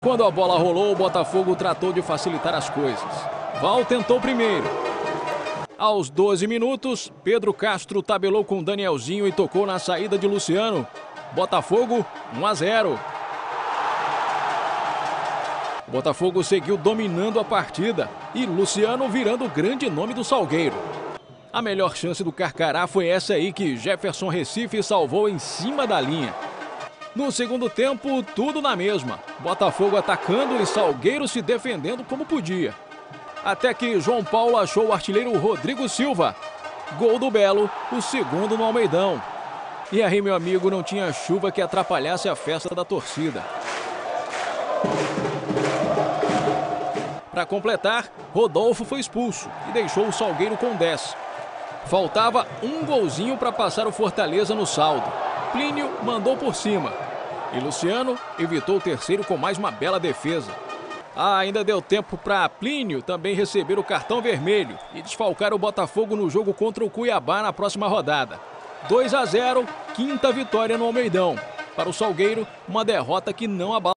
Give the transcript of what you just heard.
Quando a bola rolou, o Botafogo tratou de facilitar as coisas. Val tentou primeiro. Aos 12 minutos, Pedro Castro tabelou com Danielzinho e tocou na saída de Luciano. Botafogo 1-0. O Botafogo seguiu dominando a partida e Luciano virando o grande nome do Salgueiro. A melhor chance do Carcará foi essa aí que Jefferson Recife salvou em cima da linha. No segundo tempo, tudo na mesma. Botafogo atacando e Salgueiro se defendendo como podia. Até que João Paulo achou o artilheiro Rodrigo Silva. Gol do Belo, o segundo no Almeidão. E aí, meu amigo, não tinha chuva que atrapalhasse a festa da torcida. Para completar, Rodolfo foi expulso e deixou o Salgueiro com 10. Faltava um golzinho para passar o Fortaleza no saldo. Plínio mandou por cima. E Luciano evitou o terceiro com mais uma bela defesa. Ainda deu tempo para Plínio também receber o cartão vermelho e desfalcar o Botafogo no jogo contra o Cuiabá na próxima rodada. 2-0, quinta vitória no Almeidão. Para o Salgueiro, uma derrota que não abala.